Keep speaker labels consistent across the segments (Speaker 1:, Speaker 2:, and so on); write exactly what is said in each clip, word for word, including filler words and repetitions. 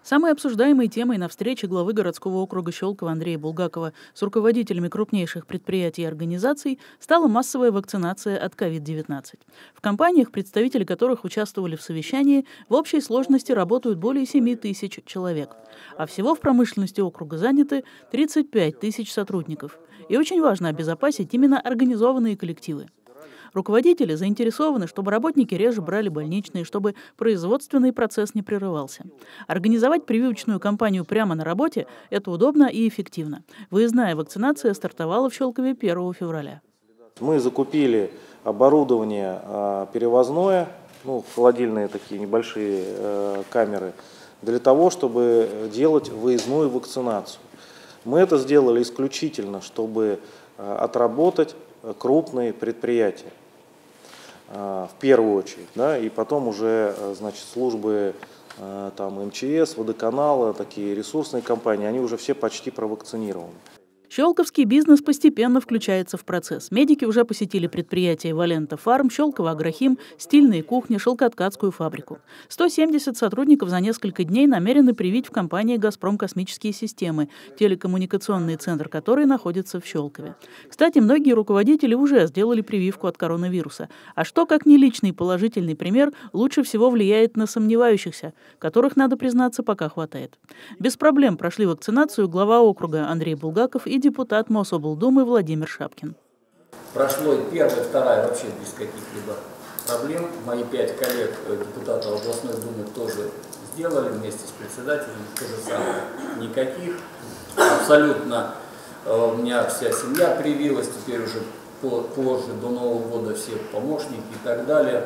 Speaker 1: Самой обсуждаемой темой на встрече главы городского округа Щелково Андрея Булгакова с руководителями крупнейших предприятий и организаций стала массовая вакцинация от ковид девятнадцать. В компаниях, представители которых участвовали в совещании, в общей сложности работают более семи тысяч человек. А всего в промышленности округа заняты тридцать пять тысяч сотрудников. И очень важно обезопасить именно организованные коллективы. Руководители заинтересованы, чтобы работники реже брали больничные, чтобы производственный процесс не прерывался. Организовать прививочную кампанию прямо на работе – это удобно и эффективно. Выездная вакцинация стартовала в Щелкове первого февраля.
Speaker 2: Мы закупили оборудование перевозное, ну, холодильные такие небольшие э, камеры, для того, чтобы делать выездную вакцинацию. Мы это сделали исключительно, чтобы э, отработать крупные предприятия. В первую очередь, да, и потом уже, значит, службы там, эм че эс, водоканала, такие ресурсные компании, они уже все почти провакцинированы.
Speaker 1: Щелковский бизнес постепенно включается в процесс. Медики уже посетили предприятия Валента Фарм, Щелково Агрохим, стильные кухни, шелкооткацкую фабрику. сто семьдесят сотрудников за несколько дней намерены привить в компании «Газпром Космические системы», телекоммуникационный центр которой находится в Щелкове. Кстати, многие руководители уже сделали прививку от коронавируса. А что, как не личный положительный пример, лучше всего влияет на сомневающихся, которых, надо признаться, пока хватает. Без проблем прошли вакцинацию глава округа Андрей Булгаков и депутат Мособлдумы Владимир Шапкин.
Speaker 3: Прошло и первая, вторая вообще без каких-либо проблем. Мои пять коллег, депутатов областной думы, тоже сделали вместе с председателем то же самое. Никаких. Абсолютно у меня вся семья привилась, теперь уже позже, до Нового года, все помощники и так далее.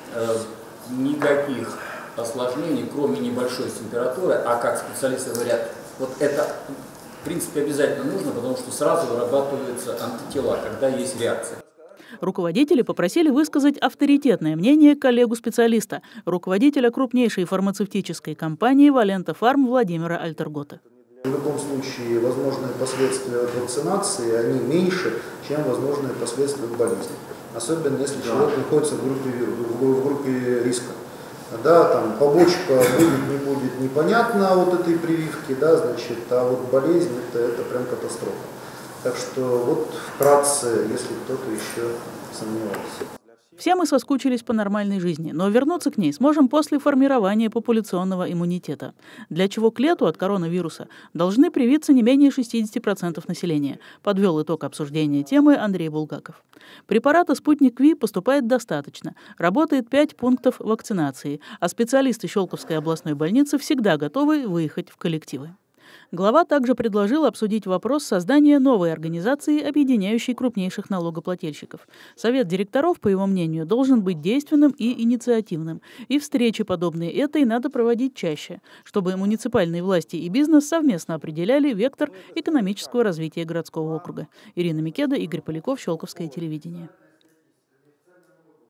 Speaker 3: Никаких осложнений, кроме небольшой температуры, а как специалисты говорят, вот это в принципе обязательно нужно, потому что сразу вырабатываются антитела, когда есть реакция.
Speaker 1: Руководители попросили высказать авторитетное мнение коллегу-специалиста, руководителя крупнейшей фармацевтической компании «Валента Фарм» Владимира Альтергота.
Speaker 4: В любом случае, возможные последствия от вакцинации, они меньше, чем возможные последствия от болезни. Особенно если человек находится в группе, в группе риска. Да, там побочка будет, не будет, непонятно вот этой прививки, да, значит, а вот болезнь это, это прям катастрофа. Так что вот вкратце, если кто-то еще сомневался.
Speaker 1: Все мы соскучились по нормальной жизни, но вернуться к ней сможем после формирования популяционного иммунитета, для чего к лету от коронавируса должны привиться не менее шестидесяти процентов населения, подвел итог обсуждения темы Андрей Булгаков. Препарата «Спутник Ви» поступает достаточно, работает пять пунктов вакцинации, а специалисты Щелковской областной больницы всегда готовы выехать в коллективы. Глава также предложил обсудить вопрос создания новой организации, объединяющей крупнейших налогоплательщиков. Совет директоров, по его мнению, должен быть действенным и инициативным. И встречи, подобные этой, надо проводить чаще, чтобы муниципальные власти и бизнес совместно определяли вектор экономического развития городского округа. Ирина Микеда, Игорь Поляков, Щелковское телевидение.